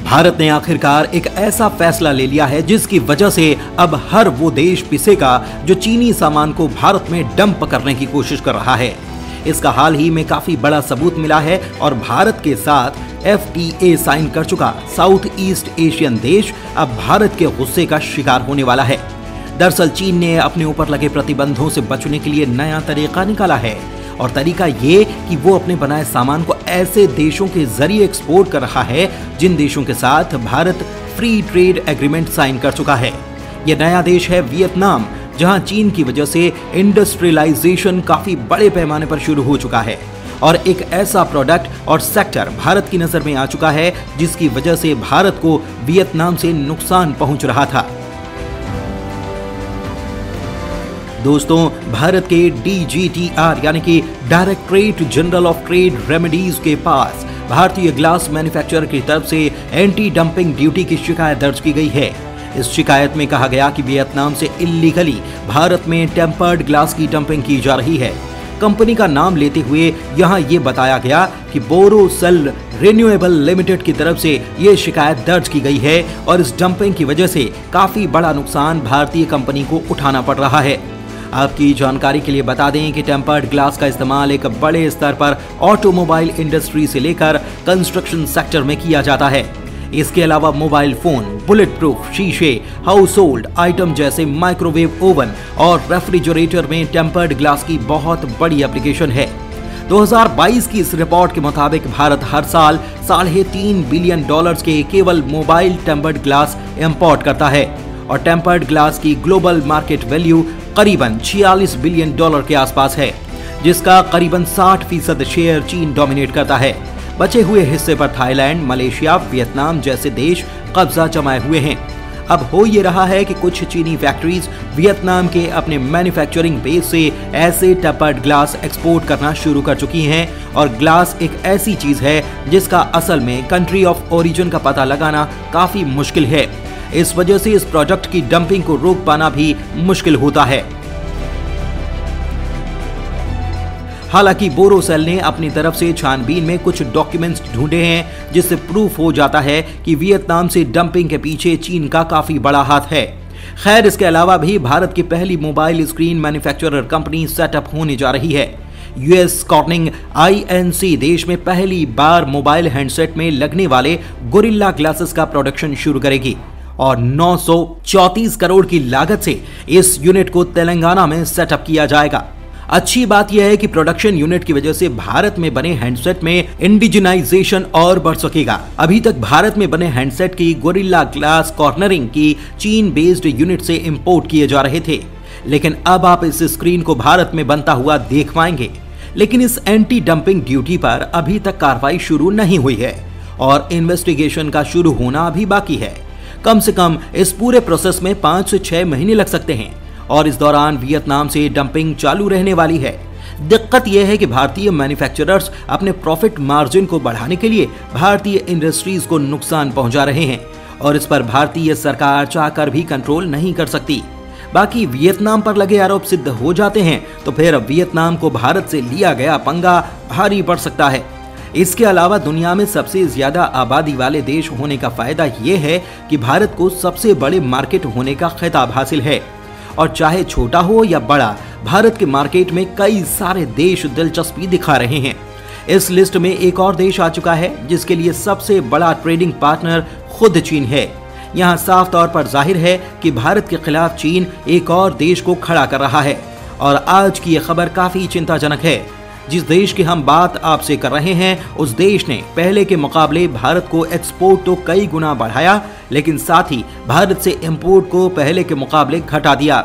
भारत ने आखिरकार एक ऐसा फैसला ले लिया है जिसकी वजह से अब हर वो देश पिसेगा जो चीनी सामान को भारत में डंप करने की कोशिश कर रहा है। इसका हाल ही में काफी बड़ा सबूत मिला है और भारत के साथ FTA साइन कर चुका साउथ ईस्ट एशियन देश अब भारत के गुस्से का शिकार होने वाला है। दरअसल चीन ने अपने ऊपर लगे प्रतिबंधों से बचने के लिए नया तरीका निकाला है और तरीका ये कि वो अपने बनाए सामान को ऐसे देशों के जरिए एक्सपोर्ट कर रहा है जिन देशों के साथ Bharat free trade agreement sign कर चुका है। ये नया देश है वियतनाम, जहां चीन की वजह से इंडस्ट्रियलाइजेशन काफी बड़े पैमाने पर शुरू हो चुका है और एक ऐसा प्रोडक्ट और सेक्टर भारत की नजर में आ चुका है जिसकी वजह से भारत को वियतनाम से नुकसान पहुंच रहा था। दोस्तों, भारत के DGTR यानी कि directorate general of trade remedies के पास भारतीय ग्लास मैन्युफैक्चरर की तरफ से एंटी डंपिंग ड्यूटी की शिकायत दर्ज की गई है। इस शिकायत में कहा गया कि वियतनाम से इल्लीगली भारत में टेम्पर्ड ग्लास की डंपिंग की जा रही है। कंपनी का नाम लेते हुए यहां ये बताया गया कि बोरोसेल रिन्यूएबल लिमिटेड की तरफ से ये शिकायत दर्ज की गई है और इस डंपिंग की वजह से काफी बड़ा नुकसान भारतीय कंपनी को उठाना पड़ रहा है। आपकी जानकारी के लिए बता दें कि टेम्पर्ड ग्लास का इस्तेमाल एक बड़े स्तर पर ऑटोमोबाइल इंडस्ट्री से लेकर कंस्ट्रक्शन सेक्टर में किया जाता है। इसके अलावा मोबाइल फोन, बुलेट प्रूफ शीशे, हाउस होल्ड आइटम जैसे माइक्रोवेव ओवन और रेफ्रिजरेटर में टेम्पर्ड ग्लास की बहुत बड़ी एप्लीकेशन है। 2022 की इस रिपोर्ट के मुताबिक भारत हर साल $3.5 बिलियन के केवल मोबाइल टेम्पर्ड ग्लास इंपोर्ट करता है और टेम्पर्ड ग्लास की ग्लोबल मार्केट वैल्यू करीबन $46 बिलियन के आसपास है, जिसका करीबन 60% शेयर चीन डोमिनेट करता है। बचे हुए हिस्से पर थाईलैंड, मलेशिया, वियतनाम जैसे देश कब्जा जमाए हुए हैं। अब हो ये रहा है कि कुछ चीनी फैक्ट्रीज वियतनाम के अपने मैन्युफैक्चरिंग बेस से ऐसे टेम्पर्ड ग्लास एक्सपोर्ट करना शुरू कर चुकी हैं और ग्लास एक ऐसी चीज है जिसका असल में कंट्री ऑफ ओरिजिन का पता लगाना काफी मुश्किल है। इस वजह से इस प्रोडक्ट की डंपिंग को रोक पाना भी मुश्किल होता है। हालांकि बोरोसेल ने अपनी तरफ से छानबीन में कुछ डॉक्यूमेंट्स ढूंढे हैं जिससे प्रूफ हो जाता है कि वियतनाम से डंपिंग के पीछे चीन का काफी बड़ा हाथ है। खैर, इसके अलावा भी भारत की पहली mobile screen manufacturer company setup होने जा रही है। US कॉर्निंग INC देश में पहली बार मोबाइल हैंडसेट में लगने वाले गोरिल्ला ग्लासेस का प्रोडक्शन शुरू करेगी और 934 करोड़ की लागत से इस यूनिट को तेलंगाना में सेटअप किया जाएगा। अच्छी बात यह है कि प्रोडक्शन यूनिट की वजह से भारत में बने हैंडसेट में इंडिजिनाइजेशन और बढ़ सकेगा। अभी तक भारत में बने हैंडसेट की गोरिल्ला ग्लास कॉर्नरिंग की चीन बेस्ड यूनिट से इंपोर्ट किए जा रहे थे, लेकिन अब आप इस स्क्रीन को भारत में बनता हुआ देख पाएंगे। लेकिन इस एंटी डंपिंग ड्यूटी पर अभी तक कार्रवाई शुरू नहीं हुई है और इन्वेस्टिगेशन का शुरू होना अभी बाकी है। कम से कम इस पूरे प्रोसेस में 5 से 6 महीने लग सकते हैं और इस दौरान वियतनाम से डंपिंग चालू रहने वाली है। दिक्कत यह है कि भारतीय मैन्युफैक्चरर्स अपने प्रॉफिट मार्जिन को बढ़ाने के लिए भारतीय इंडस्ट्रीज को नुकसान पहुंचा रहे हैं और इस पर भारतीय सरकार चाहकर भी कंट्रोल नहीं कर सकती। बाकी वियतनाम पर लगे आरोप सिद्ध हो जाते हैं तो फिर वियतनाम को भारत से लिया गया पंगा भारी पड़ सकता है। इसके अलावा दुनिया में सबसे ज्यादा आबादी वाले देश होने का फायदा यह है कि भारत को सबसे बड़े मार्केट होने का खिताब हासिल है और चाहे छोटा हो या बड़ा, भारत के मार्केट में कई सारे देश दिलचस्पी दिखा रहे हैं। इस लिस्ट में एक और देश आ चुका है जिसके लिए सबसे बड़ा ट्रेडिंग पार्टनर खुद चीन है। यहाँ साफ तौर पर जाहिर है कि भारत के खिलाफ चीन एक और देश को खड़ा कर रहा है और आज की यह खबर काफी चिंताजनक है। जिस देश की हम बात आपसे कर रहे हैं उस देश ने पहले के मुकाबले भारत को एक्सपोर्ट तो कई गुना बढ़ाया, लेकिन साथ ही भारत से इंपोर्ट को पहले के मुकाबले घटा दिया।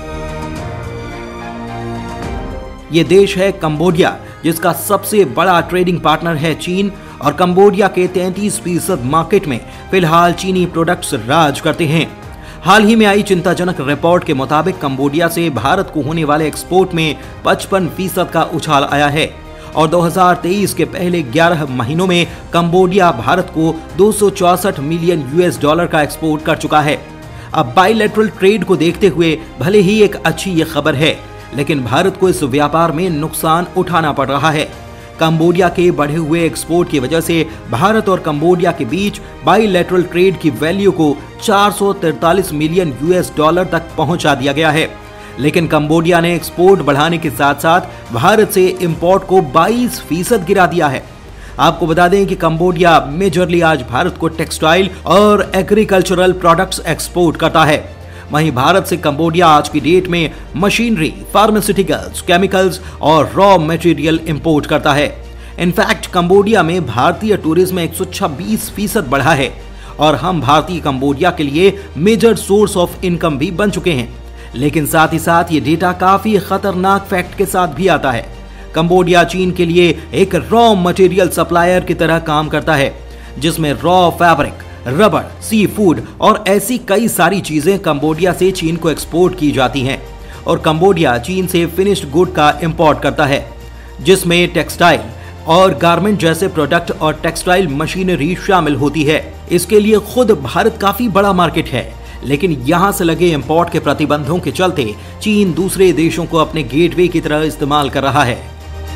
ये देश है कंबोडिया, जिसका सबसे बड़ा ट्रेडिंग पार्टनर है चीन और कंबोडिया के 33% मार्केट में फिलहाल चीनी प्रोडक्ट्स राज करते हैं। हाल ही में आई चिंताजनक रिपोर्ट के मुताबिक कंबोडिया से भारत को होने वाले एक्सपोर्ट में 55% का उछाल आया है और 2023 के पहले 11 महीनों में कंबोडिया भारत को $264 मिलियन का एक्सपोर्ट कर चुका है। अब बाइलेटरल ट्रेड को देखते हुए भले ही एक अच्छी ये खबर है, लेकिन भारत को इस व्यापार में नुकसान उठाना पड़ रहा है। कंबोडिया के बढ़े हुए एक्सपोर्ट की वजह से भारत और कंबोडिया के बीच बाइलैटरल ट्रेड की वैल्यू को 443 मिलियन यूएस डॉलर तक पहुंचा दिया गया है। लेकिन कंबोडिया ने एक्सपोर्ट बढ़ाने के साथ साथ भारत से इंपोर्ट को 22% गिरा दिया है। आपको बता दें कि कंबोडिया मेजरली आज भारत को टेक्सटाइल और एग्रीकल्चरल प्रोडक्ट्स एक्सपोर्ट करता है। वहीं भारत से कंबोडिया आज की डेट में मशीनरी, फार्मास्यूटिकल्स, केमिकल्स और रॉ मटेरियल इंपोर्ट करता है। इनफैक्ट कंबोडिया में भारतीय टूरिज्म 126% बढ़ा है और हम भारतीय कंबोडिया के लिए मेजर सोर्स ऑफ इनकम भी बन चुके हैं। लेकिन साथ ही साथ ये डेटा काफी खतरनाक फैक्ट के साथ भी आता है। कंबोडिया चीन के लिए एक रॉ मटेरियल सप्लायर की तरह काम करता है, जिसमें raw fabric, rubber, seafood और ऐसी कई सारी चीजें कंबोडिया से चीन को एक्सपोर्ट की जाती हैं और कंबोडिया चीन से फिनिश्ड गुड का इंपोर्ट करता है, जिसमें टेक्सटाइल और गारमेंट जैसे प्रोडक्ट और टेक्सटाइल मशीनरी शामिल होती है। इसके लिए खुद भारत काफी बड़ा मार्केट है, लेकिन यहां से लगे इंपोर्ट के प्रतिबंधों के चलते चीन दूसरे देशों को अपने गेटवे की तरह इस्तेमाल कर रहा है।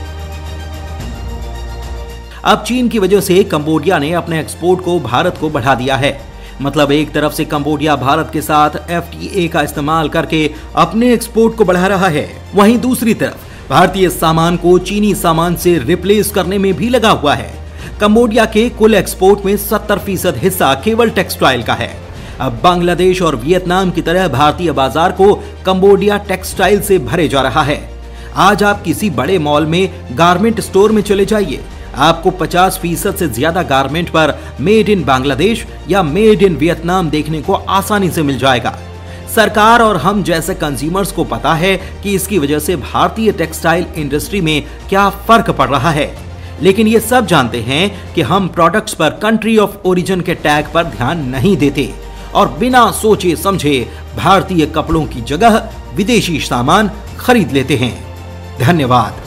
अब चीन की वजह से कंबोडिया ने अपने एक्सपोर्ट को भारत को बढ़ा दिया है। मतलब एक तरफ से कंबोडिया भारत के साथ FTA का इस्तेमाल करके अपने एक्सपोर्ट को बढ़ा रहा है, वहीं दूसरी तरफ भारतीय सामान को चीनी सामान से रिप्लेस करने में भी लगा हुआ है। कंबोडिया के कुल एक्सपोर्ट में 70% हिस्सा केवल टेक्सटाइल का है। अब बांग्लादेश और वियतनाम की तरह भारतीय बाजार को कंबोडिया टेक्सटाइल से भरे जा रहा है। आज आप किसी बड़े मॉल में गारमेंट स्टोर में चले जाइए, आपको 50% से ज्यादा गारमेंट पर मेड इन बांग्लादेश या मेड इन वियतनाम देखने को आसानी से मिल जाएगा। सरकार और हम जैसे कंज्यूमर्स को पता है कि इसकी वजह से भारतीय टेक्सटाइल इंडस्ट्री में क्या फर्क पड़ रहा है, लेकिन ये सब जानते हैं कि हम प्रोडक्ट्स पर कंट्री ऑफ ओरिजिन के टैग पर ध्यान नहीं देते और बिना सोचे समझे भारतीय कपड़ों की जगह विदेशी सामान खरीद लेते हैं। धन्यवाद।